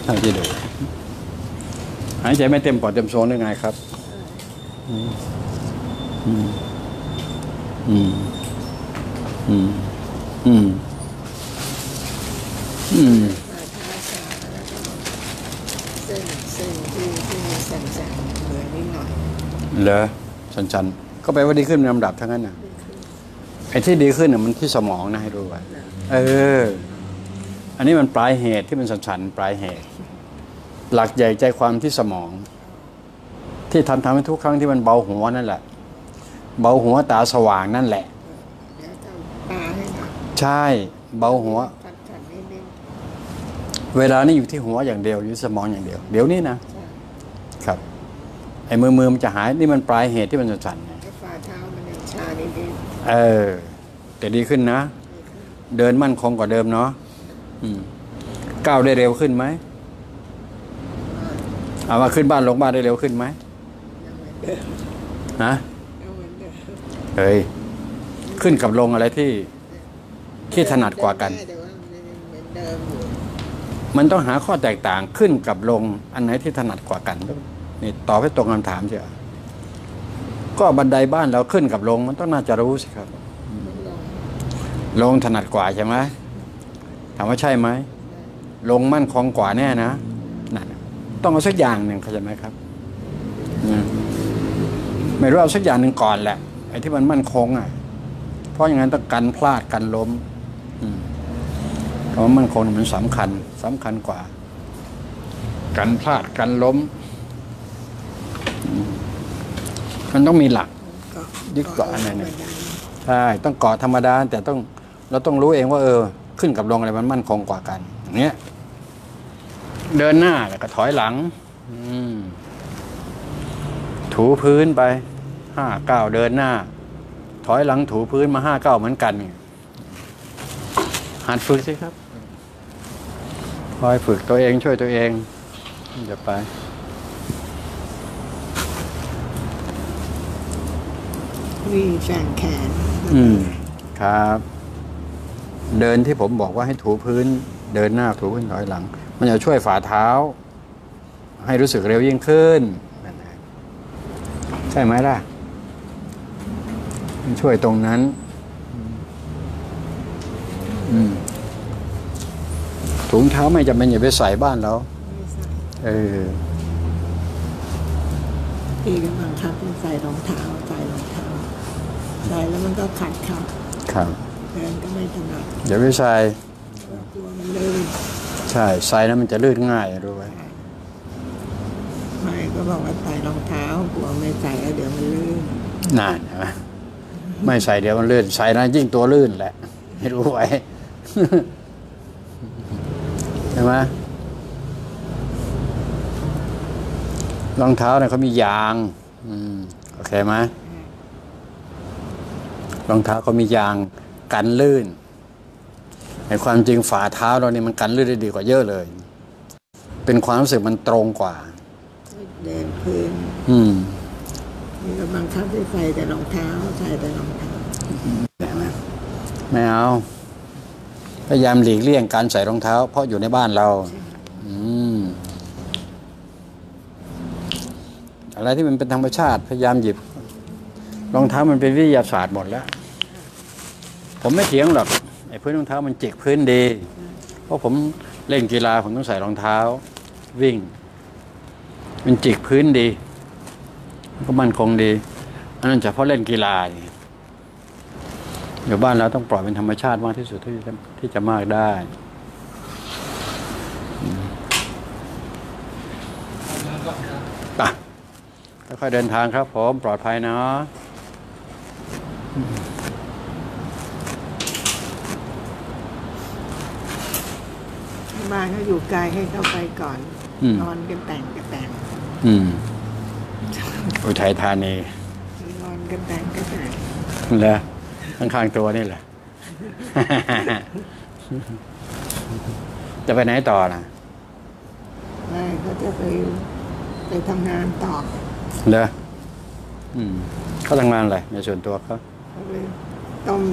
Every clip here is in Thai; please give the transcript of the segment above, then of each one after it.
าที่ดูหายใจไม่เต็มปอดเต็มโซนได้ไงครับเส้นที่มีสั่นๆเหมือนนิดหน่อยเหรอชันๆก็แปลว่าดีขึ้นเป็นลำดับทั้งนั้นน่ะไอ้ที่ดีขึ้นน่ะมันที่สมองนะให้ดูไว้อันนี้มันปลายเหตุที่มันสันๆปลายเหตุหลักใหญ่ใจความที่สมองที่ทำให้ทุกครั้งที่มันเบาหัวนั่นแหละเบาหัวตาสว่างนั่นแหละใช่เบาหัวเวลานี้อยู่ที่หัวอย่างเดียวอยู่สมองอย่างเดียวเดี๋ยวนี้นะครับไอ้มือมันจะหายนี่มันปลายเหตุที่มันสั่นๆฝ่าเท้ามันยังชานิดแต่ดีขึ้นนะเดินมั่นคงกว่าเดิมเนาะก้าวได้เร็วขึ้นไหมเอามาขึ้นบ้านลงบ้านได้เร็วขึ้นไหมนะเฮ้ยขึ้นกับลงอะไรที่ถนัดกว่ากันมันต้องหาข้อแตกต่างขึ้นกับลงอันไหนที่ถนัดกว่ากันนี่ตอบให้ตรงคำถามเชียวก็บันไดบ้านเราขึ้นกับลงมันต้องน่าจะรู้สิครับลงถนัดกว่าใช่ไหมถามว่าใช่ไหมลงมั่นคงกว่าแน่นะนั่นต้องเอาสักอย่างหนึ่งเข้าใจไหมครับไม่รู้เอาสักอย่างหนึ่งก่อนแหละไอ้ที่มันมั่นคงเพราะอย่างนั้นต้องกันพลาดกันล้มเพราะมั่นคงมันสำคัญกว่ากันพลาดกันล้มมันต้องมีหลักยึดเกาะอะไรเนี่ยใช่ต้องเกาะธรรมดาแต่เราต้องรู้เองว่าขึ้นกับลงอะไรมันมั่นคงกว่ากันอย่างเงี้ยเดินหน้าแล้วก็ถอยหลังถูพื้นไป5-9เดินหน้าถอยหลังถูพื้นมา5-9เหมือนกันหัดฝึกสิครับคอยฝึกตัวเองช่วยตัวเองจะไปมีแฝงแขนครับเดินที่ผมบอกว่าให้ถูพื้นเดินหน้าถูพื้นถอยหลังมันจะช่วยฝ่าเท้าให้รู้สึกเร็วยิ่งขึ้นใช่ไหมล่ะมันช่วยตรงนั้นถุงเท้าไม่จำเป็นอย่าไปใส่บ้านเราพี่ก็บังคับให้ใส่รองเท้าใส่แล้วมันก็ขัดเขาครับเดินก็ไม่ถนัดอย่าไปใส่กลัวมันลื่นใช่ใส่แล้วมันจะลื่นง่ายรู้ไหมไม่ก็บอกว่าใส่รองเท้ากลัวไม่ใส่แล้วเดี๋ยวมันลื่นนานใช่ไหมไม่ใส่เดี๋ยวมันลื่นใส่แล้วยิ่งตัวลื่นแหละให้รู้ไว้ใช่ไหมรองเท้าเนี่ยเขามียางโอเคไหมรองเท้าเขามียางกันลื่นในความจริงฝ่าเท้าเราเนี่ยมันกันลื่นได้ดีกว่าเยอะเลยเป็นความรู้สึกมันตรงกว่าเดินพื้นนี่ก็บังคับให้ใส่แต่รองเท้าใส่แต่รองเท้าไม่เอาพยายามหลีกเลี่ยงการใส่รองเท้าเพราะอยู่ในบ้านเราอะไรที่มันเป็นธรรมชาติพยายามหยิบรองเท้ามันเป็นวิทยาศาสตร์หมดแล้วผมไม่เถียงหรอกไอ้พื้นรองเท้ามันจิกพื้นดีเพราะผมเล่นกีฬาผมต้องใส่รองเท้าวิ่งมันจิกพื้นดีก็มั่นคงดีอันนั้นเฉพาะเล่นกีฬาอยู่บ้านเราต้องปล่อยเป็นธรรมชาติมากที่สุดที่จะมากได้ค่อยๆเดินทางครับผมปลอดภัยเนาะบ้านเขาอยู่ไกลให้เข้าไปก่อนนอนกันแต่งอุทัยธานีนอนกันแต่งแล้วข้างๆตัวนี่แหละ จะไปไหนต่อล่ะไม่เขาจะไปทำงานต่อเหรอเขาทำงานอะไรในส่วนตัวเขาต้ม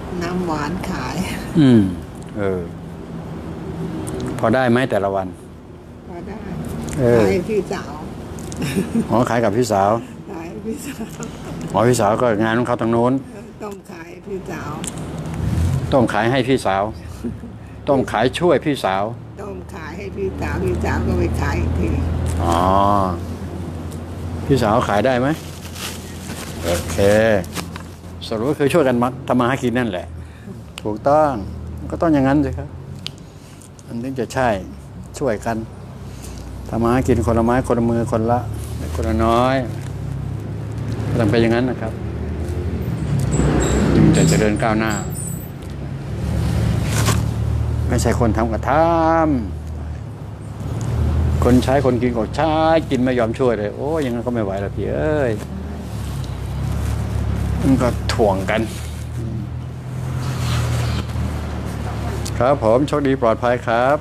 น้ำหวานขายพอได้ไหมแต่ละวันพอได้เออขายพี่สาวอ๋อขายกับพี่สาวขายพี่สาวอ๋อพี่สาวก็งานของเขาทางโน้นต้มขายพี่สาวต้มขายให้พี่สาวต้มขายช่วยพี่สาวต้มขายให้พี่สาวพี่สาวก็ไปขายอีกทีอ๋อพี่สาวขายได้ไหมโอเคสรุปก็คือช่วยกันทำมาหากินนั่นแหละ ถูกต้องก็ต้องอย่างนั้นสิครับมันถึงจะใช่ช่วยกันทำมาหากินคนละไม้คนละมือคนละคนละน้อยต้องไปอย่างนั้นนะครับจึงจะเจริญก้าวหน้าไม่ใช่คนทำกับทำคนใช้คนกินก็ใช้กินไม่ยอมช่วยเลยโอ้ยังไงก็ไม่ไหวแล้วพี่เอ้ยมันก็ถ่วงกันครับผมโชคดีปลอดภัยครับ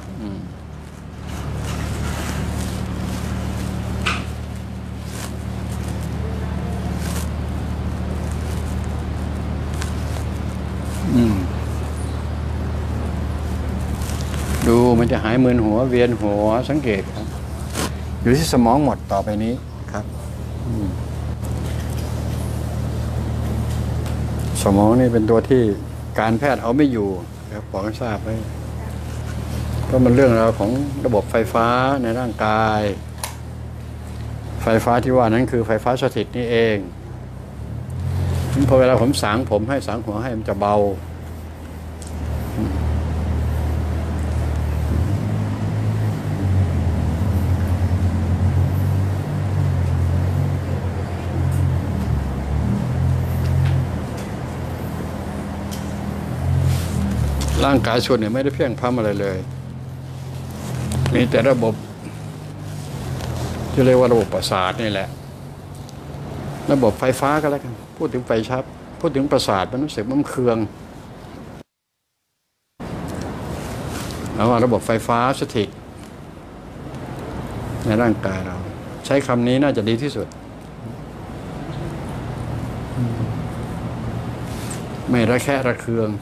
ดูมันจะหายมึนหัวเวียนหัวสังเกตครับอยู่ที่สมองหมดต่อไปนี้ครับสมองนี่เป็นตัวที่การแพทย์เอาไม่อยู่ครับบอกให้ทราบไว้เพราะมันเรื่องราวของระบบไฟฟ้าในร่างกายไฟฟ้าที่ว่านั้นคือไฟฟ้าสถิตนี่เองพอเวลาผมสางผมให้สางหัวให้มันจะเบาร่างกายส่วนเนี่ยไม่ได้เพียงพร้ำอะไรเลยมีแต่ระบบที่เรียกว่าระบบประสาทนี่แหละระบบไฟฟ้าก็แล้วกันพูดถึงไฟชับพูดถึงประสาทมันรู้สึกมันเคืองแล้วว่าระบบไฟฟ้าสถิตในร่างกายเราใช้คำนี้น่าจะดีที่สุดไม่ระแคะระเคือง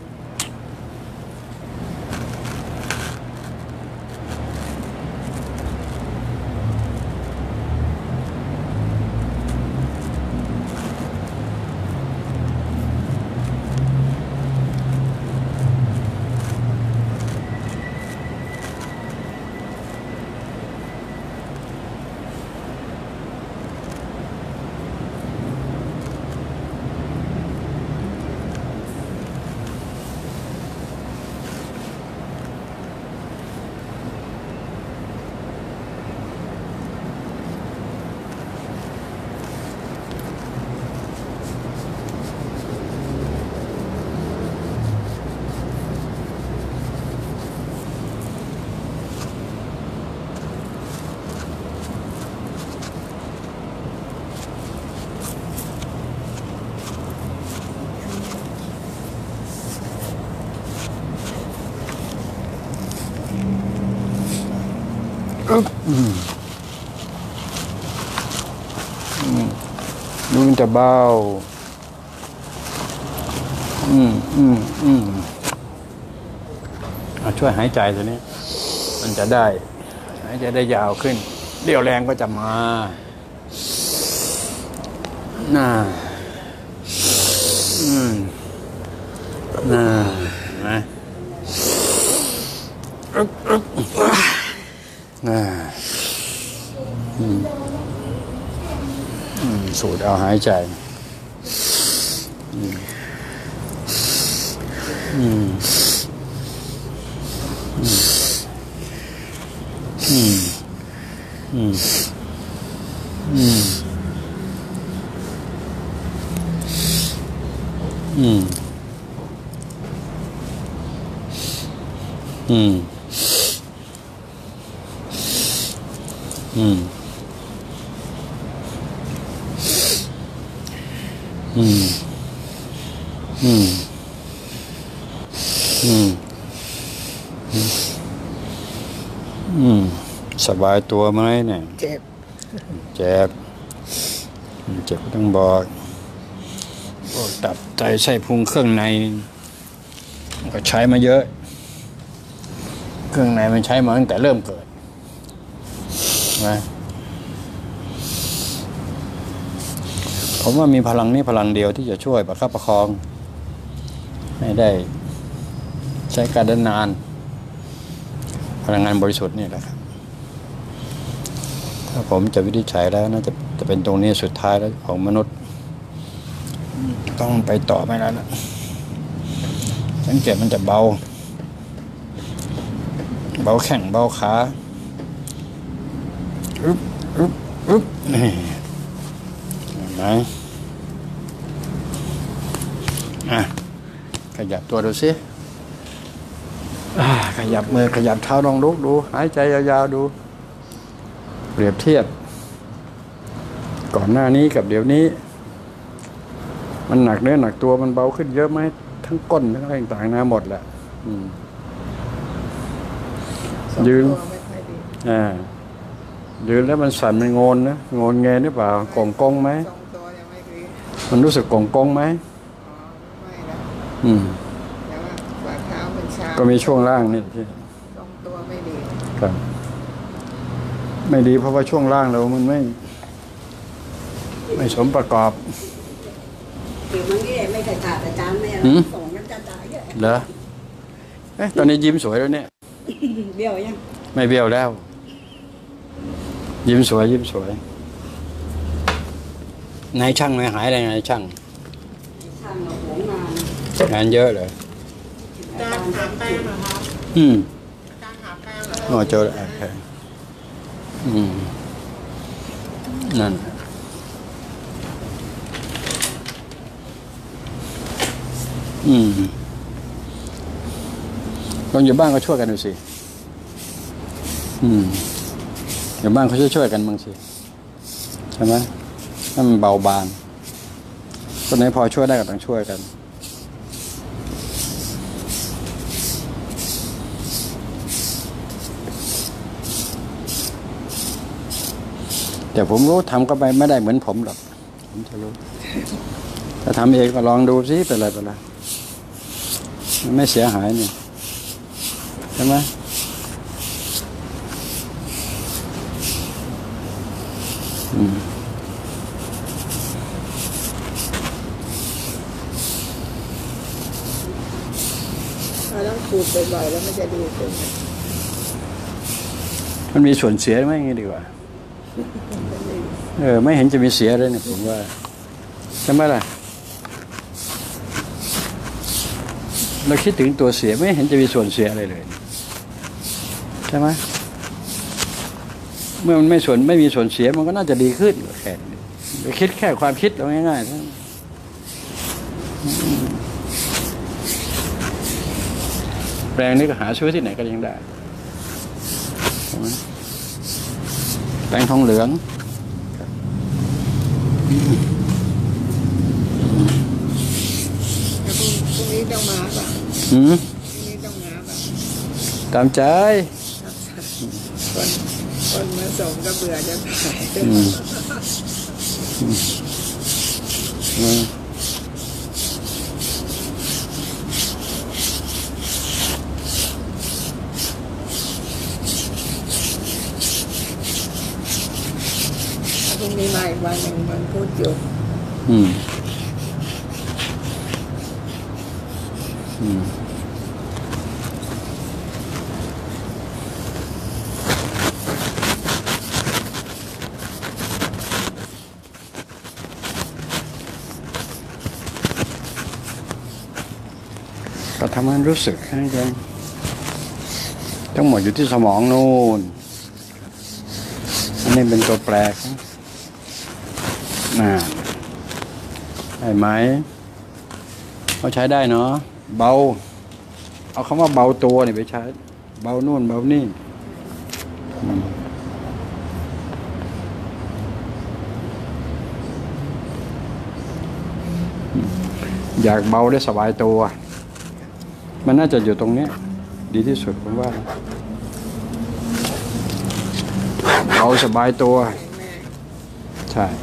ดูมันจะเบาช่วยหายใจตัวนี้มันจะได้หายใจได้ยาวขึ้นเรี่ยวแรงก็จะมาน่านะสูดเอาหายใจสบายตัวไหมเนี่ยเจ็บเจ็บก็ต้องบอกตับไตไส้พุงเครื่องในก็ใช้มาเยอะเครื่องในมันใช้มาตั้งแต่เริ่มเกิดนะผมว่ามีพลังนี้พลังเดียวที่จะช่วยประคับประคองให้ได้ใช้การได้นานพลังงานบริสุทธิ์นี่แหละครับถ้าผมจะวินิจฉัยแล้วน่าจะเป็นตรงนี้สุดท้ายแล้วของมนุษย์ต้องไปต่อไม่แล้วนะสังเกตมันจะเบาแข้งเบาขานี่เห็นไหมขยับตัวดูสิขยับมือขยับเท้าลองลุกดูหายใจยาวๆดูเปรียบเทียบก่อนหน้านี้กับเดี๋ยวนี้มันหนักเนื้อหนักตัวมันเบาขึ้นเยอะไหมทั้งก้นทั้งอะไรต่างๆนะหมดแหละยืนยืนแล้วมันสั่นมันงนนะงนเงยหรือเปล่ากงกงไหมมันรู้สึกกงกงไหมก็มีช่วงล่างนี่ที่ตรงตัวไม่ดีครับไม่ดีเพราะว่าช่วงล่างเรามันไม่สมประกอบผิวมันนี่ไม่เคยขาดอาจารย์ไม่ส่งกันจะตายเหรอตอนนี้ยิ้มสวยแล้วเนี่ยเบี้ยวยังไม่เบี้ยวแล้วยิ้มสวยนายช่างไม่หายอะไรนายช่างงานเยอะเลยอาจารย์หาแป้งเหรอคะอาจารย์หาแป้งเหรอเจอแล้วโอเคนั่นลองอยู่บ้านก็ช่วยกันดูสิอยู่บ้านเขาช่วยกันบ้างสิใช่ไหมให้มันเบาบางคนไหนพอช่วยได้ก็ต้องช่วยกันแต่ผมรู้ทำก็ไปไม่ได้เหมือนผมหรอกผมจะรู้ถ้าทำเองก็ลองดูสิเป็นไรไม่เสียหายนี่ใช่ไหมเราต้องขูดบ่อยๆแล้วมันจะดีขึ้นมันมีส่วนเสียไหมอย่างนี้ดีกว่าไม่เห็นจะมีเสียเลยเนี่ยผมว่าใช่ไหมล่ะเราคิดถึงตัวเสียไม่เห็นจะมีส่วนเสียอะไรเลยใช่ไหมเมื่อมันไม่มีส่วนเสียมันก็น่าจะดีขึ้นแค่นี้ไปคิดแค่ความคิดเราง่ายๆแปลงนี้ก็หาซื้อที่ไหนก็ยังได้แปลงทองเหลืองพรุ่งนี้ต้องมาป่ะพรุ่งนี้ต้องมาป่ะตามใจคนมาส่งก็เบื่อจะถ่ายพรุ่งนี้มาอีกวันหนึ่งมันพูดอยู่ก็ทำให้รู้สึกแค่นั้นเองทั้งหมดอยู่ที่สมองนู่นอันนี้เป็นตัวแปรได้ไหมเขาใช้ได้เนาะเบาเอาคำว่าเบาตัวนี่ไปใช้เบานู่นเบานี่อยากเบาได้สบายตัวมันน่าจะอยู่ตรงนี้ดีที่สุดผมว่าเบาสบายตัวใช่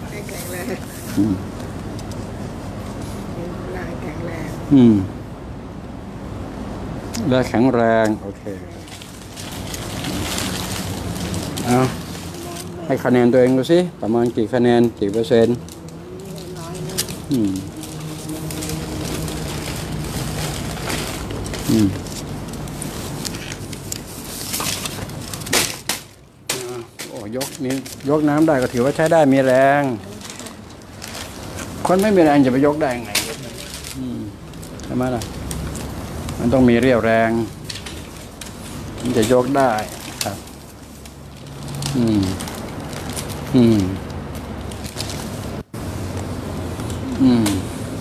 และแข็งแรงโอเคเอาให้คะแนนตัวเองดูสิประมาณกี่คะแนนกี่เปอร์เซ็นต์น้อยนะอืมอืมโอ้ยกน้ำได้ก็ถือว่าใช้ได้มีแรง คนไม่มีแรงจะไปยกได้ยังไงใช่ไหมล่ะมันต้องมีเรี่ยวแรงมันจะยกได้ครับ อืม อืม อืม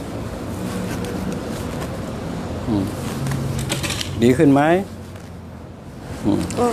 อืม ดีขึ้นไหมโอเค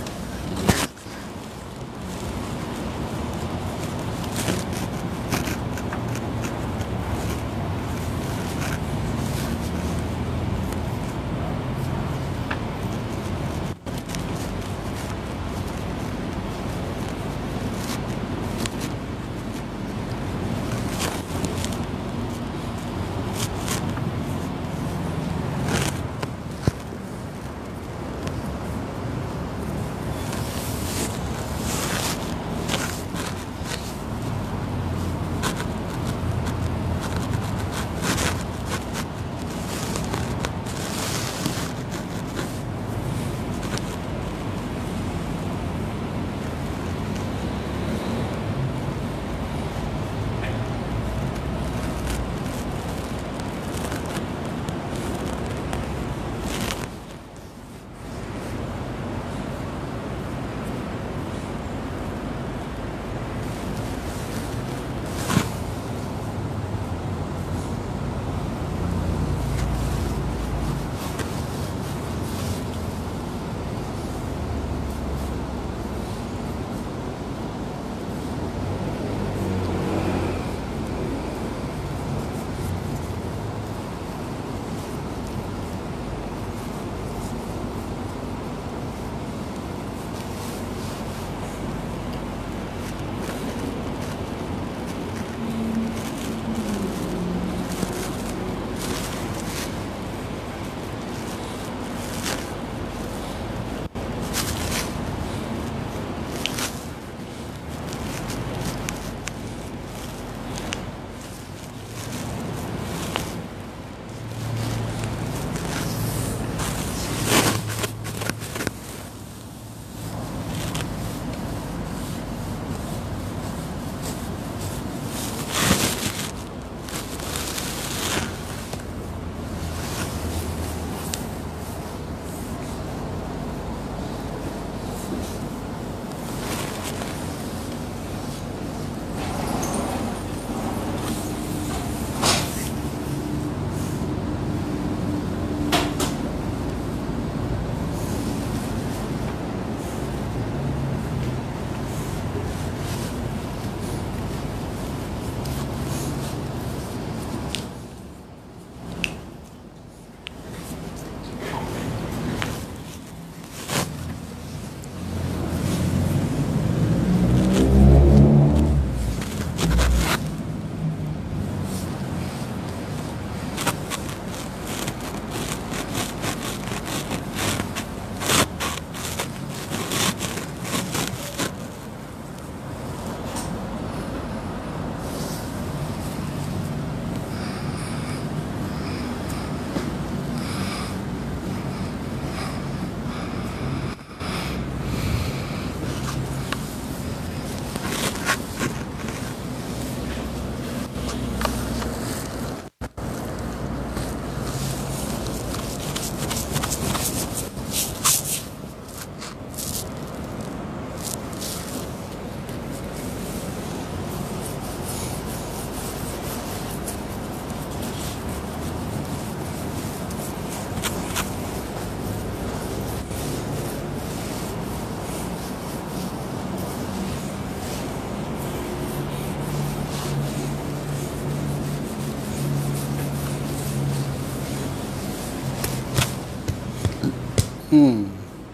อืม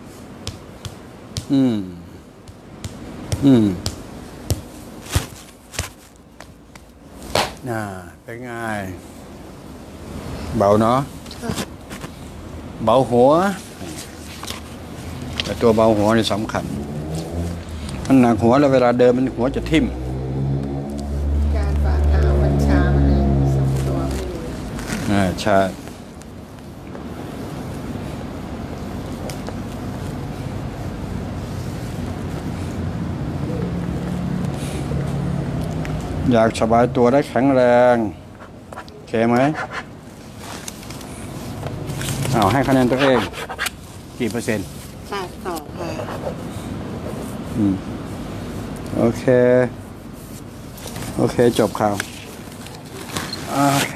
อืม อืมเป็นไงเบาเนาะเบาหัวแต่ตัวเบาหัวนี่สำคัญมันหนักหัวแล้วเวลาเดินมันหัวจะทิ่มการฝ่าเท้ามันชามันเลยทรงตัวไม่อยู่ใช่อยากสบายตัวได้แข็งแรงโอเคไหมเอาให้คะแนนตัวเองกี่เปอร์เซ็นต์ 82 ค่ะโอเค โอเค จบข่าว โอเค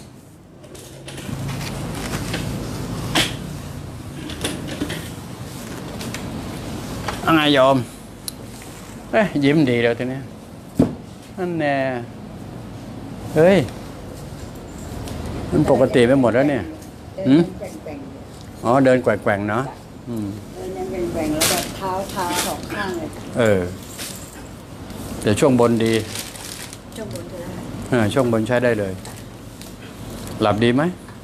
เอาไงโยมยิ้มดีแล้วทีนี้นั่นแน่เฮ้ย มันปกติไปหมดแล้วเนี่ยเดินแกว่งอ๋อ เดินแกว่งๆเนาะเดินยังแกว่งแล้วแบบเท้าสองข้างเลยแต่ช่วงบนดีช่วงบนจะได้ช่วงบนใช้ได้เลย หลับดีไหม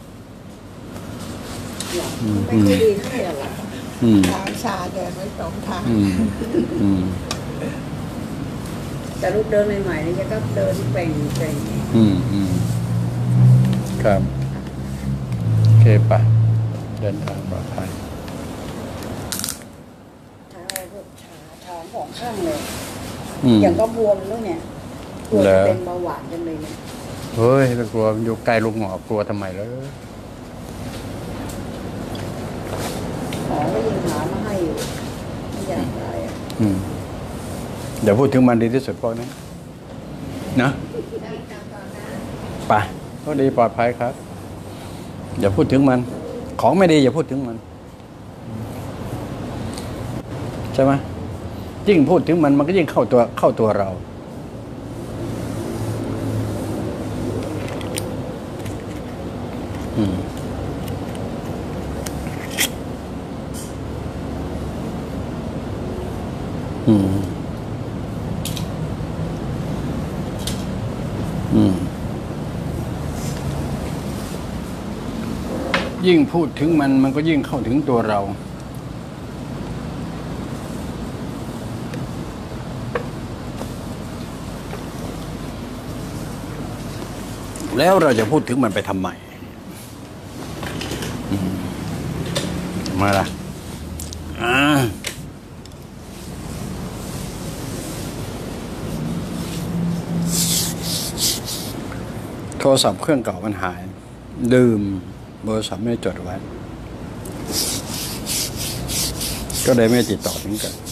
ไม่ค่อยดีเท่าไหร่หรอกเท้าชาเดินไม่ตรงทางแต่ลูกเดินใหม่ๆนี่ก็เดินแกว่งครับ โอเคปะเดินทางปลอดภัยเท้าพวกขาสองข้างเลยอย่างก็บวมด้วยเนี่ยกลัวจะเป็นเบาหวานจังเลยเนี่ยเฮ้ยไม่กลัวอยู่ใกล้ลูกหงอกกลัวทำไมแล้วหมอก็ยิงหามาให้อยู่ไม่อยากได้อะเดี๋ยวพูดถึงมันดีที่สุดพวกนี้นะไปก็ดีปลอดภัยครับอย่าพูดถึงมัน ของไม่ดีอย่าพูดถึงมันใช่ไหมยิ่งพูดถึงมันมันก็ยิ่งเข้าตัวเรายิ่งพูดถึงมันมันก็ยิ่งเข้าถึงตัวเราแล้วเราจะพูดถึงมันไปทำไมมาละโทรศัพท์เครื่องเก่ามันหายลืมโทรศัพท์ไม่จดไว้ก็เลยไม่ติดต่อถึงกัน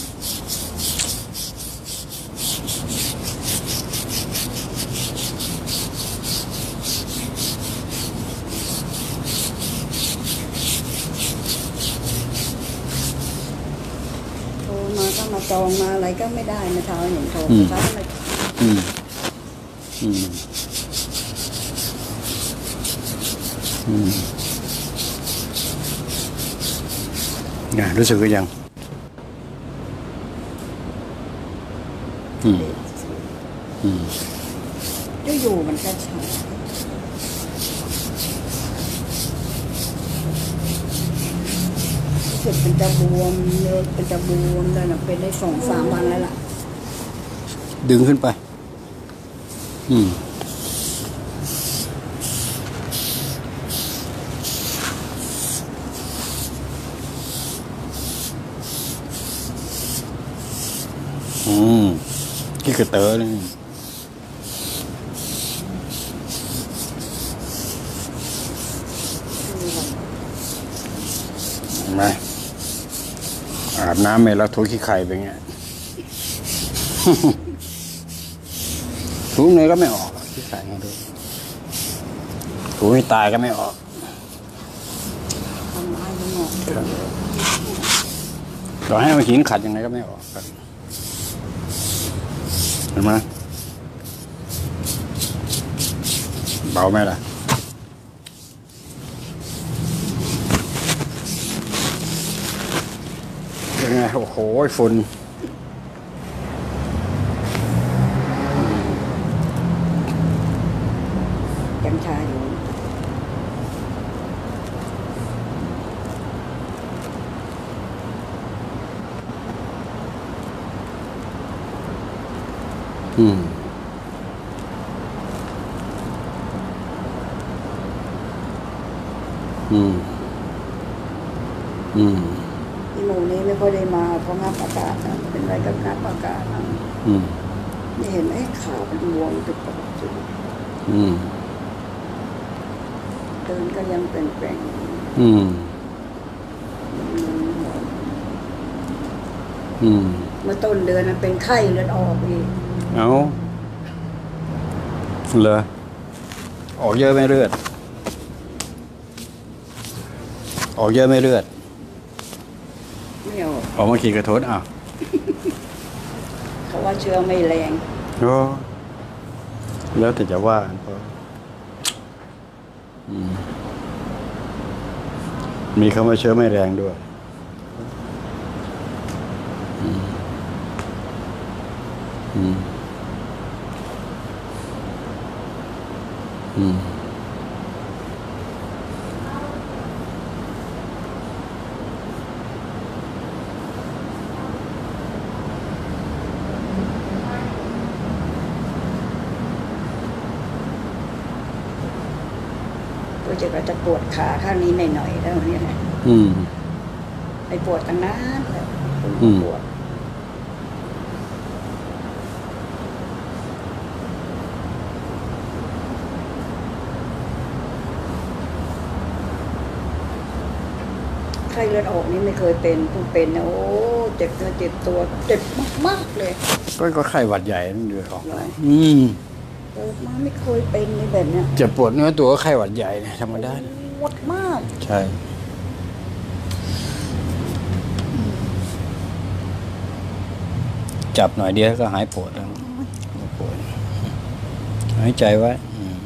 โทรมาก็มาจองมาอะไรก็ไม่ได้มาเช้าเห็นโทรเช้ามารู้สึกหรือยังอยู่มันก็ช้ารู้สึกเป็นจะบวมเลยเป็นจะบวมเลยนะเป็นได้2-3 วันแล้วล่ะดึงขึ้นไปที่กระเต๋อนี่เห็นไหมอาบน้ำไม่แล้วถูขี้ไข่ไปเงี้ย ถูไงก็ไม่ออกขี้ไข่ไงดูถูไม่ตายก็ไม่ออกทำร้ายมันออกต่อให้เอาหินขัดยังไงก็ไม่ออกครับเห็นไหมเบาไหมล่ะยังไงโอ้โหฝุ่นยังชาอยู่อืมอืมอืมที่หมู่นี้ไม่ค่อยได้มาเพราะงับอากาศนะเป็นไรกับงับอากาศนะอืมนี่เห็นไหมขาเป็นบวมเป็นปกติอืมเดินก็ยังเป็นแปลงอืม อืมเมื่อต้นเดือนเป็นไข้เลือดออกอีกเอาเหรอออกเยอะไหม่เลือด ออกเยอะไหม่เลือดไม่ออกออกมากี่กระทดอ่ะเขาว่าเชื้อไม่แรงโอ้แล้วแต่จะว่ากันเพราะอืมมีคำว่าเชื้อไม่แรงด้วย อืม อืม อืมก็จะปวดขาข้างนี้หน่อยๆแล้วเนี่ยนะอืมไปปวดตั้งนานเลยอืมปวดไข้เลือดออกนี่ไม่เคยเป็นเพิ่งเป็นนะโอ้เจ็บเนื้อเจ็บตัวเจ็บมากๆเลยก็ไข้หวัดใหญ่นั่นเดือดออกเหรออืมเกิดมาไม่เคยเป็นในแบบเนี้ยเจ็บปวดเนื้อตัวก็ไข้หวัดใหญ่เนี่ยธรรมดาปวดมากใช่ จับหน่อยเดียวก็หายปวดแล้วปวดหายใจไว้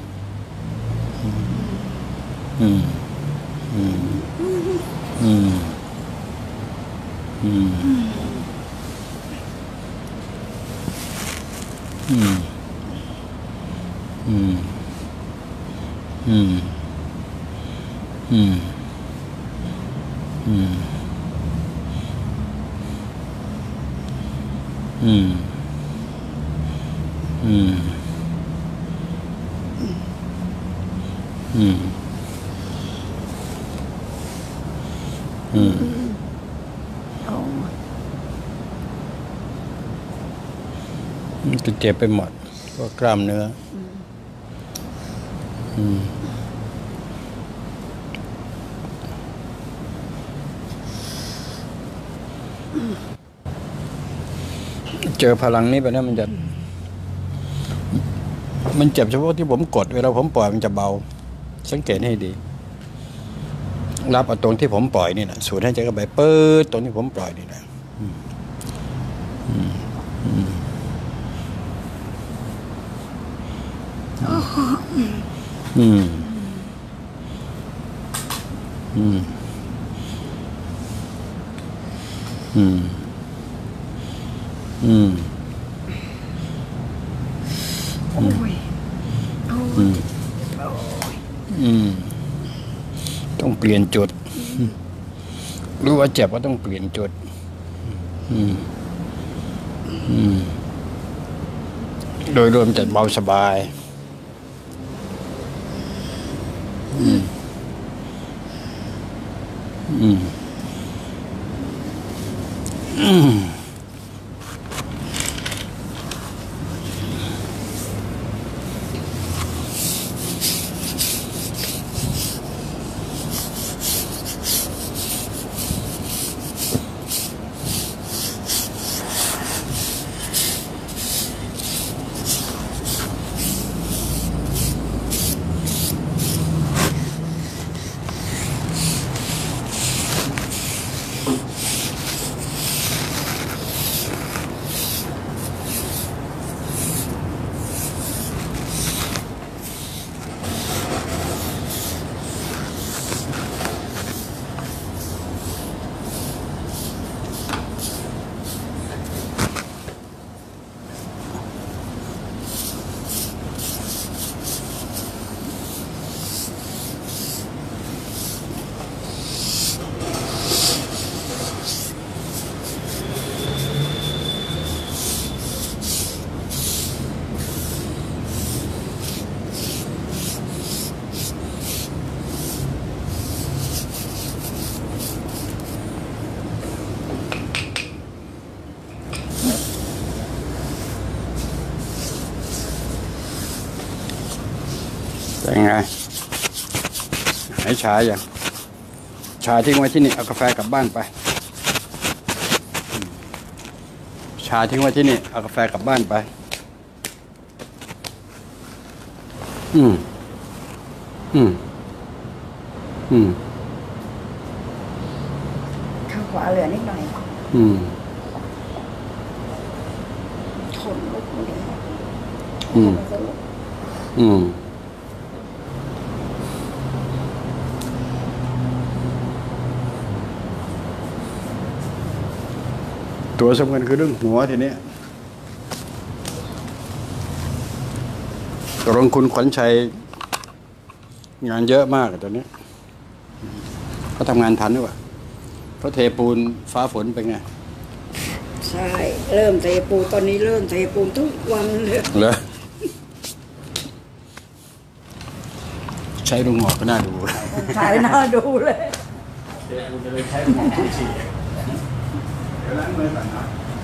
อืม อืม อืม อืม อืม อืม อืม อืม อืม อืม อืม อืม อืม มันจะเจ็บไปหมดก็กล้ามเนื้อ อืม เจอพลังนี้ไปแล้วมันเจ็บเฉพาะที่ผมกดเวลาผมปล่อยมันจะเบา สังเกตให้ดี รับเอาตรงที่ผมปล่อยนี่นะสูดให้ใจเข้าไปเปิดตรงที่ผมปล่อยนี่นะอืม อืม อืม อืมโอ้ยอืม อืม ต้องเปลี่ยนจุด รู้ว่าเจ็บก็ต้องเปลี่ยนจุด อืม อืม โดยรวมจะเบาสบาย อืม อืม อืมยังไงหายชาอย่างชาทิ้งไว้ที่นี่เอากาแฟกลับบ้านไปชาทิ้งไว้ที่นี่เอากาแฟกลับบ้านไปอืมข้างขวาเหลือนิดหน่อยทนลุกไม่ได้ตัวสำคัญคือเรื่องหัวทีนี้ตกลงคุณขวัญชัยงานเยอะมากตอนนี้เขาทำงานทันหรือเปล่าเขาเทปูนฟ้าฝนเป็นไงใช่เริ่มเทปูนตอนนี้เริ่มเทปูนทุกวันเลยเหรอใช้ลุงหอกก็น่าดูใช้น่าดูเลยเทปูนจะเลยใช้ลุงหอกฉีดเดี๋ยวล้างมือก่อนนะ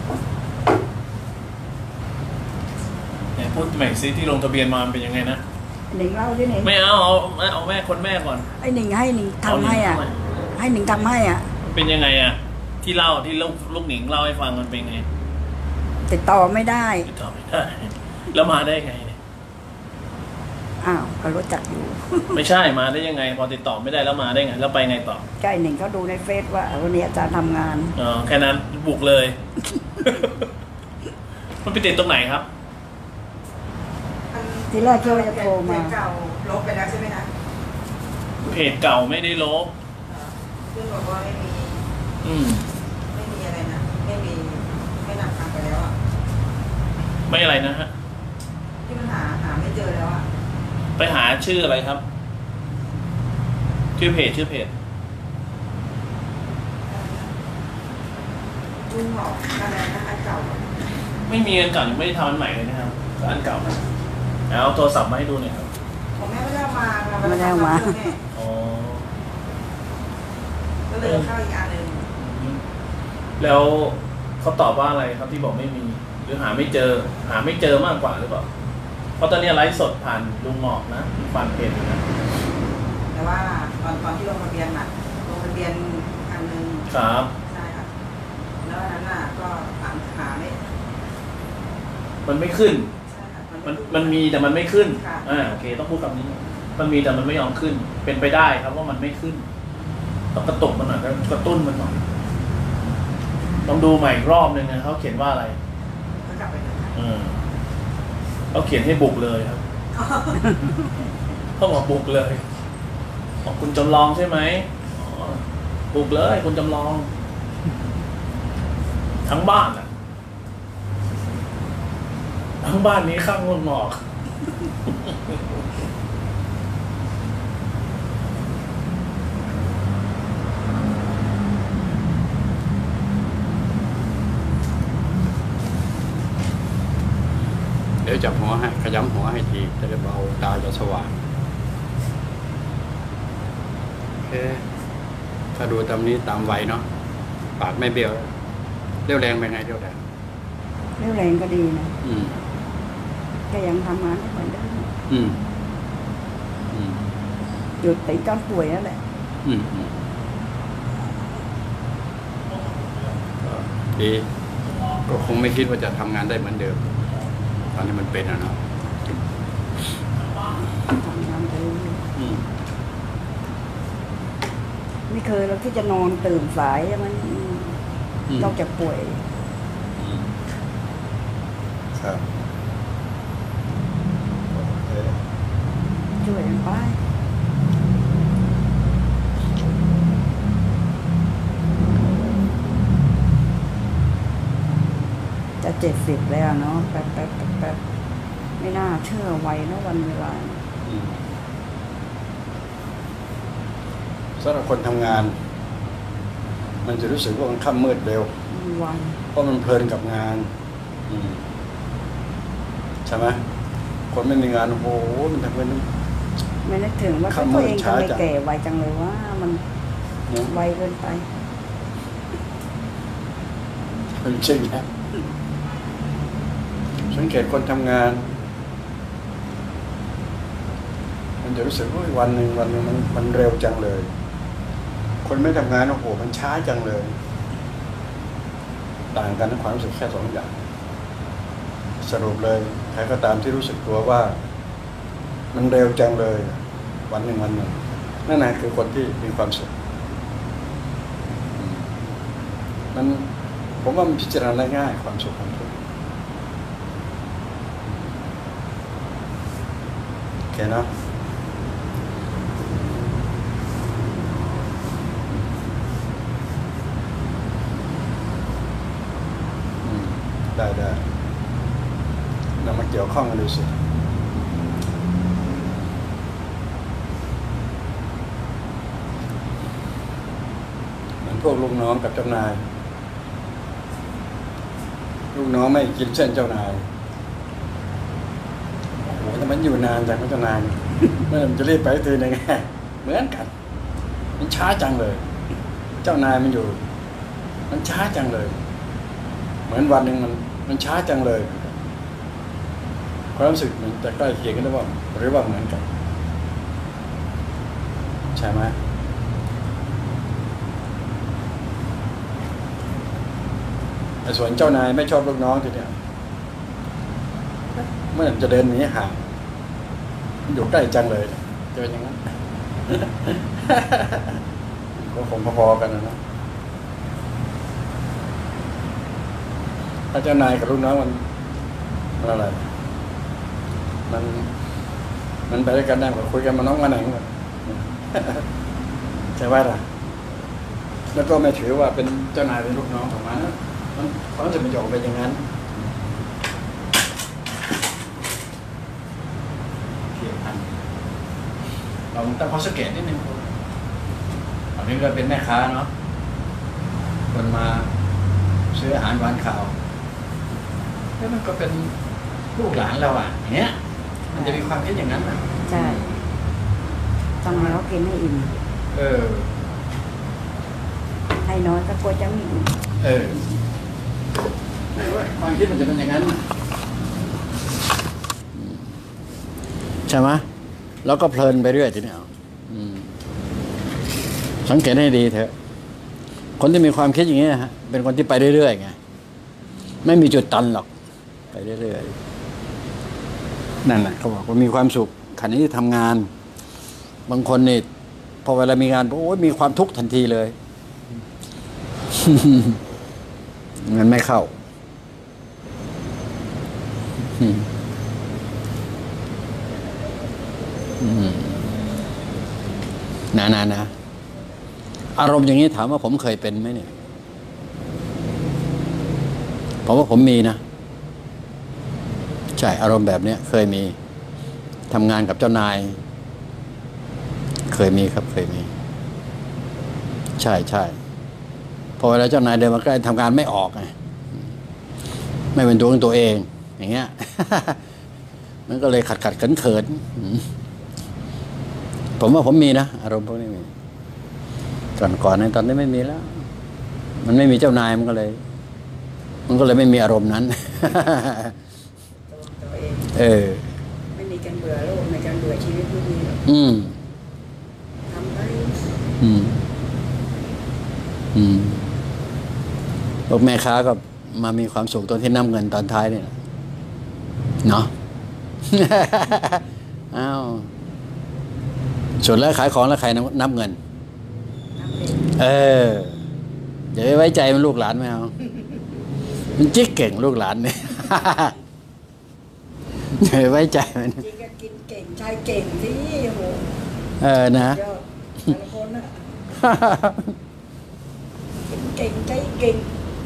เนี่ยพูดใหม่ซิที่ลงทะเบียนมาเป็นยังไงนะหนิงเล่าที่หนิงไม่เอาแม่คนแม่ก่อนไอ้หนิงให้หนิงทำให้อ่ะให้หนิงทำให้อ่ะเป็นยังไงอ่ะที่เล่าที่ลูกหนิงเล่าให้ฟังมันเป็นไงติดต่อไม่ได้แล้วมาได้ไงเนี่ยอ้าวก็รู้จักอยู่ไม่ใช่มาได้ยังไงพอติดต่อไม่ได้แล้วมาได้ไงแล้วไปไงต่อใช่หนิงเขาดูในเฟซว่าวันนี้อาจารย์ทำงานอ๋อแค่นั้นบุกเลยมันไปติดตรงไหนครับทีแรกเขาจะโทรมาเก่าลบไปแล้วใช่ไหมคะเพจเก่าไม่ได้ลบซึ่งบอกว่าไม่มีอะไรนะไม่นำทางไปแล้วอ่ะไม่อะไรนะฮะที่มันหาไม่เจอแล้วอ่ะไปหาชื่ออะไรครับชื่อเพจลุงบอกอะไรนะอันเก่าไม่มีอันเก่ายังไม่ได้ทำอันใหม่เลยนะครับอันเก่าเอาโทรศัพท์มาให้ดูหน่อยครับผมไม่ได้มาไม่ได้มาอ๋อก็เลยเข้าอีกอันหนึ่งแล้วเขาตอบว่าอะไรครับที่บอกไม่มีหรือหาไม่เจอมากกว่าหรือเปล่าเพราะตอนนี้ไลฟ์สดผ่านลุงหมอกนะผ่านเพจนะแต่ว่าตอนที่ลงทะเบียนอันหนึ่งครับใช่ค่ะแล้วอันนั้นน่ะก็หาไม่มันไม่ขึ้นมันมีแต่มันไม่ขึ้นโอเคต้องพูดคำนี้มันมีแต่มันไม่ยอมขึ้นเป็นไปได้ครับว่ามันไม่ขึ้นต้องกระตุกมันหน่อยกระตุ้นมันหน่อยต้องดูใหม่อีกรอบนึงนะเขาเขียนว่าอะไรเขาเขียนให้บุกเลยครับเขาบอกบุกเลยบอกคุณจำลองใช่ไหมบุกเลยคุณจำลองทั้งบ้านทั้งบ้านนี้ข้างลุงหมอกเดี๋ยวจับหัวให้ขยำหัวให้ทีจะได้เบาตาจะสว่างโอเคถ้าดูตามนี้ตามไวเนาะปากไม่เบี้ยวเรี่ยวแรงเป็นไงเรี่ยวแรงก็ดีนะก็ยังทำงานได้เหมือนเดิมหยุดติดตอนป่วยนั่นแหละดีก็คงไม่คิดว่าจะทำงานได้เหมือนเดิมตอนนี้มันเป็นเนาะทำงานไปไม่เคยเราที่จะนอนตื่นสายมันนอกจากป่วยครับช่วยกันไปจะ70แล้วเนาะแป๊บไม่น่าเชื่อไวนะวันเวลาสำหรับคนทำงานมันจะรู้สึกว่ามันค่ำมืดเร็วเพราะมันเพลินกับงานใช่ไหมคนไม่มีงานโอ้โหมันทำเงินไม่นึกถึงว่าตัวเองทำไมแก่ไวจังเลยว่ามันไวเกินไปจริงนะสังเกตคนทำงานมันจะรู้สึกว่าวันหนึ่งมันเร็วจังเลย คนไม่ทำงานโอ้โหมันช้าจังเลย ต่างกันในความรู้สึกแค่สองอย่างสรุปเลยใครก็ตามที่รู้สึกตัวว่า มันเร็วจังเลย วันหนึ่งนั่นแหละคือคนที่มีความสุขมันผมว่ามันพิจารณาได้ง่ายความสุขความทุกข์โอเคเนาะได้นำมาเกี่ยวข้องกันดูสิเหมือนพวกลูกน้องกับเจ้านายลูกน้องไม่กินเส้นเจ้านายโอ้โหแต่มันอยู่นานจากเจ้านายเมื่อมันจะรีบไปทีนึงเหมือนกันมันช้าจังเลย เจ้านายมันอยู่มันช้าจังเลยเหมือนวันหนึ่งมันช้าจังเลยความรู้สึกมันจะใกล้เคียงกันหรือว่าเหมือนกันใช่ไหมแต่ส่วนเจ้านายไม่ชอบลูกน้องทีเดียวเมื่อจะเดินหนีห่างมันอยู่ใกล้จังเลยจะเป็นอย่างนั้นก็คงพอๆกันนะถ้าเจ้านายกับลูกน้องมันอะไรมันไปด้วยกันได้คุยกันมาน้องมาไหนกันใช่ไหมล่ะแล้วก็ไม่ถือว่าเป็นเจ้านายเป็นลูกน้องของมันความรู้สึกมันจะออกไปอย่างนั้นเพียงพันเราต้องข้อสังเกตนิดนึงอันนี้ก็เป็นแม่ค้าเนาะคนมาซื้ออาหารหวานข่าวแล้วมันก็เป็นลูกหลานเราเนี้ยมันจะมีความคิดอย่างนั้นนะใช่ต้องให้เขากินให้อิ่มให้น้อยก็กลัวจะไม่อิ่มความคิดมันจะเป็นอย่างนั้นใช่ไหมแล้วก็เพลินไปเรื่อยทีนี้สังเกตให้ดีเถอะคนที่มีความคิดอย่างนี้ฮะเป็นคนที่ไปเรื่อยๆไงไม่มีจุดตันหรอกไปเรื่อยๆนั่นแหละเขาบอกว่ามีความสุขขณะที่ทำงานบางคนนี่พอเวลามีงานโอ้ยมีความทุกข์ทันทีเลย เงินไม่เข้านะอารมณ์อย่างนี้ถามว่าผมเคยเป็นไหมเนี่ยผมว่าผมมีนะใช่อารมณ์แบบนี้เคยมีทำงานกับเจ้านายเคยมีครับเคยมีใช่พอเวลาเจ้านายเดินมาใกล้ทำงานไม่ออกไงไม่เป็นตัวของตัวเองอย่างเงี้ย มันก็เลยขัดเขินผมว่าผมมีนะอารมณ์พวกนี้มีก่อนในตอนนี้ไม่มีแล้วมันไม่มีเจ้านายมันก็เลยไม่มีอารมณ์นั้นไม่มีการเบื่อโลกในการเบื่อชีวิตไม่มีหรอกทำไปพวกแม่ค้าก็มามีความสุขตอนที่นับเงินตอนท้ายเนี่ยเนาะ อ้าวส่วนแล้วขายของแล้วใครนับเงินอย่าไปไว้ใจมันลูกหลานไม่เอามันจิ๊กเก่งลูกหลานเนี่ยอย่าไปไว้ใจมันจริงก็กินเก่งชายเก่งสิโหนะแต่ละคนน่ะกินเก่งใจเก่ง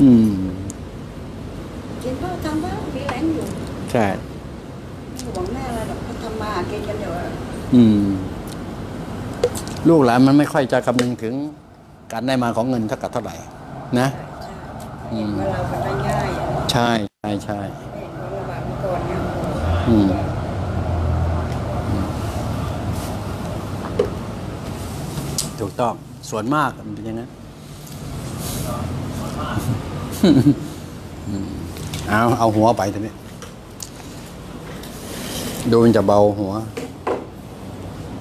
กินเพื่อทำเพื่อมีแรงอยู่ใช่หวังแม่อะไรหรอกเขาทำมากินกันอยู่ลูกหลานมันไม่ค่อยจะคำนึงถึงการได้มาของเงินเท่ากับเท่าไหร่นะเห็นว่าเราได้ง่ายใช่เห็นว่าระบาดมาก่อนเนี่ยถูกต้องส่วนมากมันเป็นอย่างนั้นเอาหัวไปทีนี้ดูมันจะเบาหัว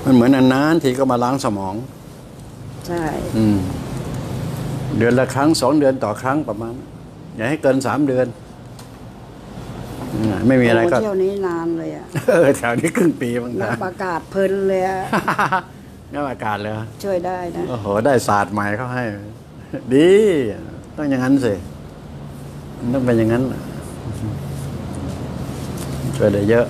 มันเหมือนนานๆทีก็มาล้างสมองใช่เดือนละครั้ง2 เดือนต่อครั้งประมาณ อย่าให้เกิน3 เดือนไม่มีอะไรก็เที่ยวนี้นานเลยอ่ะแถวนี้ครึ่งปีบางนันะบอากาศเพลินเลยอะงับอากาศเลยช่วยได้นะโอ้โหได้ศาสตร์ใหม่เขาให้ ดีต้องอย่างนั้นสิมันต้องเป็นอย่างนั้นช่วยได้เยอะ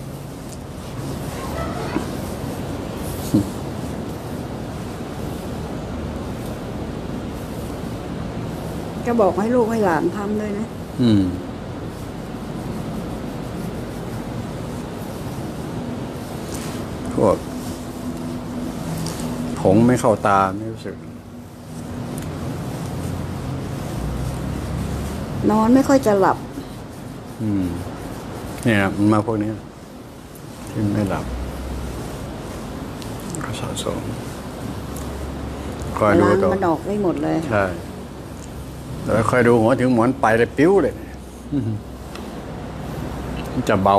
ก็บอกให้ลูกให้หลานทำด้วยนะพวกผงไม่เข้าตาไม่รู้สึกนอนไม่ค่อยจะหลับเนี่ยมันมาพวกนี้ที่ไม่หลับก็สะสมคอยดูล้างตัวมันออกได้หมดเลยใช่แล้วคอยดูหัวถึงหมอนไปเลยปิ้วเลยมันจะเบา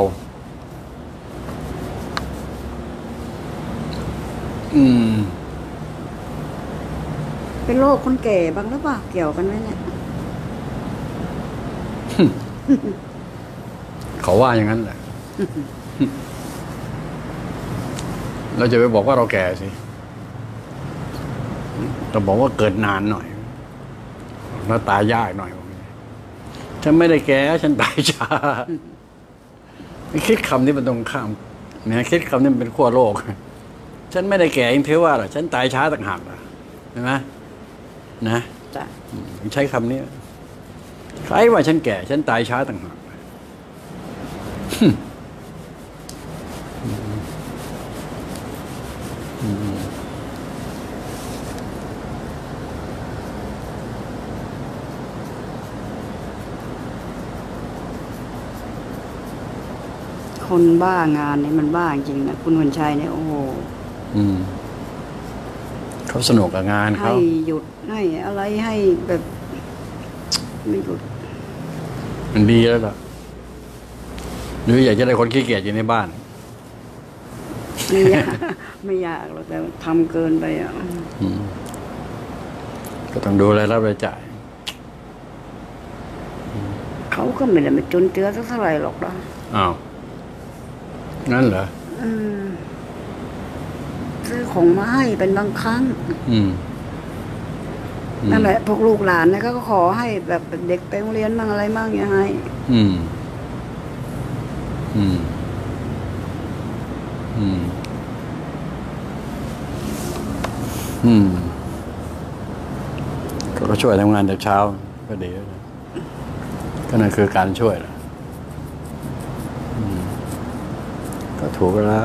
เป็นโรคคนแก่บ้างหรือเปล่าเกี่ยวกันไหมเนี่ยเขาว่าอย่างนั้นแหละ เราจะไปบอกว่าเราแก่สิเราบอกว่าเกิดนานหน่อยแล้วตายยากหน่อยฉันไม่ได้แก่ฉันตายช้าคิดคำนี้มันตรงข้ามเนี่ยคิดคำนี้มันเป็นขั้วโลกฉันไม่ได้แก่ยังถือว่าหรอฉันตายช้าต่างหากล่ะเห็นไหมนะจ้ะใช้คำนี้ใครว่าฉันแก่ฉันตายช้าต่างหากคนบ้างานเนี่ยมันบ้าจริงนะคุณวันชัยเนี่ยโอ้โหเขาสนุกกับงานให้เขาหยุดให้อะไรให้แบบไม่หยุดมันดีแล้วล่ะหรืออยากจะได้คนขี้เกียจอยู่ในบ้านไม่อยาก ไม่อยากหรอกแต่ทำเกินไปอ่ะก็ต้องดูแลรับรายจ่ายเขาก็ไม่ได้มาจนเจือสักเท่าไหร่หรอกนะอ้าวงั้นเหรอซื้อของมาให้เป็นบางครั้ง นั่นแหละพวกลูกหลานเนี่ยก็ขอให้แบบเด็กไปโรงเรียนบ้างอะไรบ้างอย่างให้ก็ช่วยทำงานแต่เช้าก็ดีแล้วนะก็นั่นคือการช่วยแหละก็ถูกแล้ว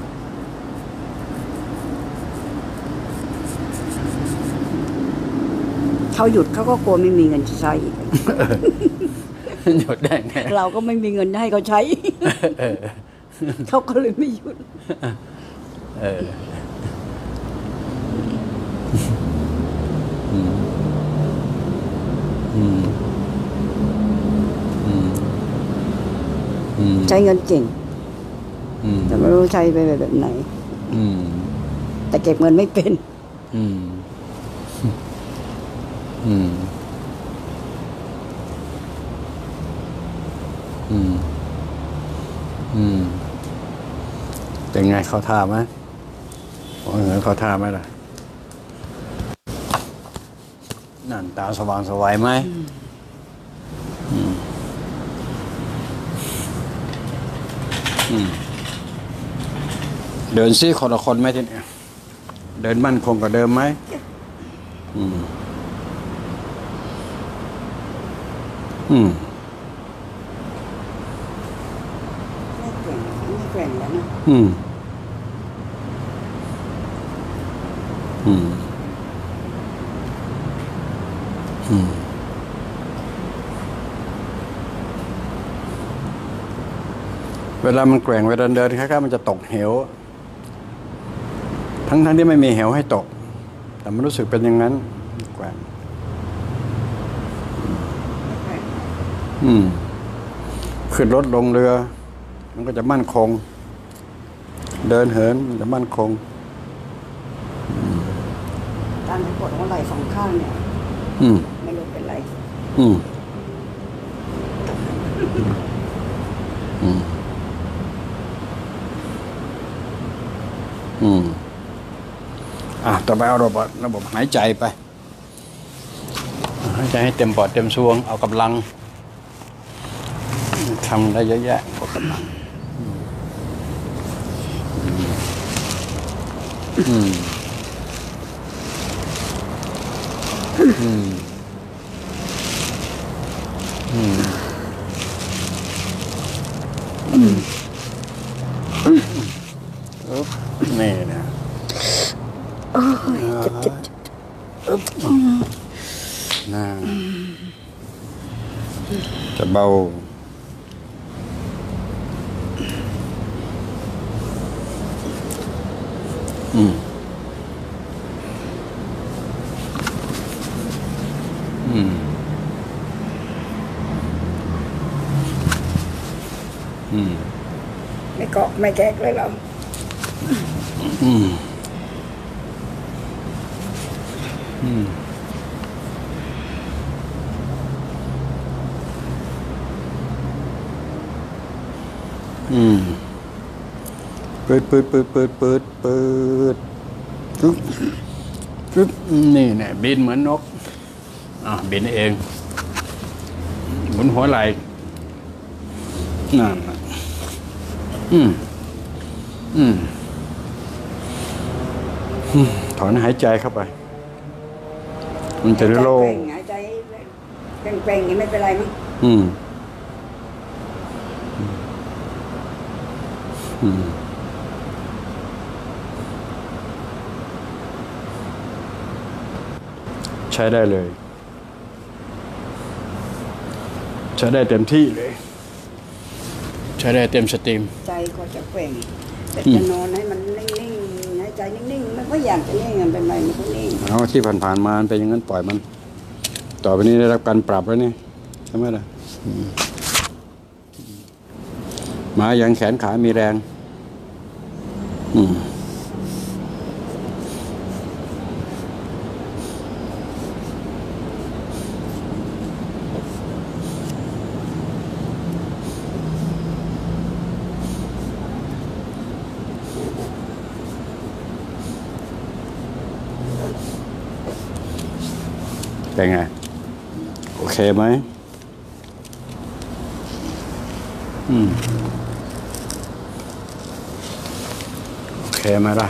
เขาหยุดเขาก็กลัวไม่มีเงินจะใช้อีกหยุดได้ไงเราก็ไม่มีเงินให้เขาใช้ เขาก็เลยไม่หยุด ใช้เงินเก่งแต่ไม่รู้ใช้ไปแบบไหนแต่เก็บเงินไม่เป็นเป็นไงเขาท่าไหมเงินเขาท่าไหมล่ะนั่นตาสว่างสวัยไหมเดินซี่คนละคนไหมทีนี้เดินมั่นคงกว่าเดิมไหมไม่แกร่งแล้วนะเวลามันแกว่งเวลาเดินคล้ายๆมันจะตกเหวทั้งที่ไม่มีเหวให้ตกแต่มันรู้สึกเป็นอย่างนั้นแกว่งขึ้นรถลงเรือมันก็จะมั่นคง เดินเหินมันจะมั่นคงการปวดหัวไหล่สองข้างเนี่ยอืมไม่รู้เป็นไรอืม อืม อืม ต่อไปเอาระบบหายใจไป หายใจให้เต็มปอดเต็มซวง เอากำลังทำได้เยอะแยะเอากำลัง อืม อืม อืม อืมนี่นะโอ้ยเจ็บน่าจะเบาอืม อืม อืมไม่เกาะไม่แกกเลยเราอืม อืม อืมเปิดปึ๊บนี่เนี่ยบินเหมือนนกบินเองหมุนหัวไหล่นั่นน่ะอืม อืม ถอนหายใจเข้าไป มันจะได้โล่งหายใจเกร็งๆนี่ไม่เป็นไรมั้งอืม อืม ใช้ได้เลย ใช้ได้เต็มที่เลย ใช้ได้เต็มสตรีมใจก็จะเกร็งแต่จะนอนให้มันนิ่งๆหายใจนิ่งๆมันก็อยากจะนิ่งมันเป็นไรมันก็นิ่งเอาที่ผ่านๆมามันเป็นอย่างนั้นปล่อยมัน ต่อไปนี้ได้รับการปรับแล้วนี่ใช่ไหมล่ะหมาอย่างแขนขามีแรง อืม เป็นไง โอเคไหม อืม โอเคไหมล่ะ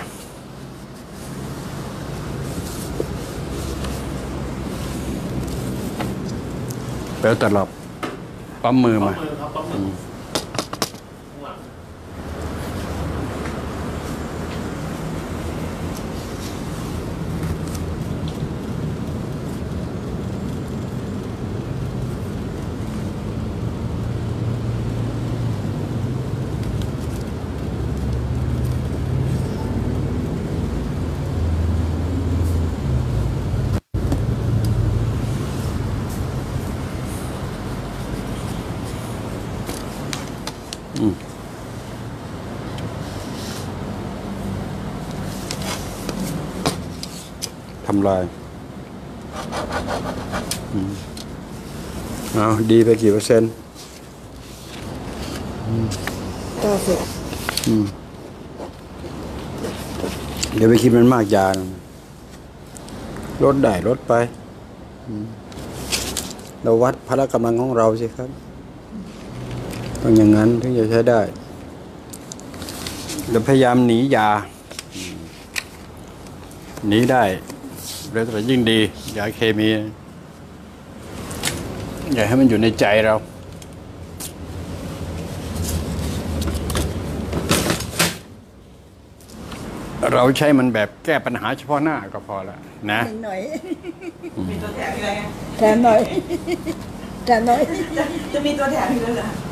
เปลวตลับปั๊มมือปั๊มามมือครับปั๊มมือข้างหลังอืม ทำลาย เอาดีไปกี่เปอร์เซ็นต์ก็เสร็จเดี๋ยวไปคิดมันมากยานะลดได้ลดไป เราวัดพละกำลังของเราสิครับ ต้องอย่างนั้นถึงจะใช้ได้เราพยายามหนียา หนีได้แล้วแต่ยิ่งดียาเคมี อย่าให้มันอยู่ในใจเรา เราใช้มันแบบแก้ปัญหาเฉพาะหน้าก็พอแล้วนะหน่อยมีตัวแถมอีกแล้วไงแถมหน่อยแถมหน่อยจะมีตัวแถมอีกแล้วเหรอ